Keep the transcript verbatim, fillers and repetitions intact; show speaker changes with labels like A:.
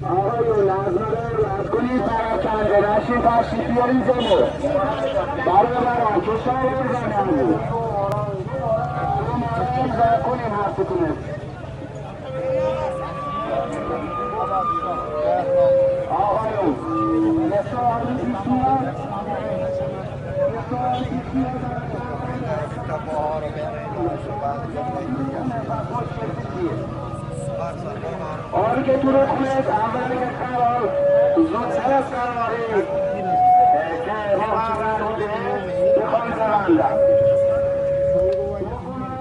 A: آقایون نظم رو رد کنید پراکنده نشین تشریف بیارین جلو برابران کشاورزان امروز شما امضا کنین حرفتونه آقایون یه سوالی پیش میاد یه سوالی پیش میاد آبی که تو رو خونید اولی که قرار زودتر از قراری که ما هم قرار بوده بخوام زمندم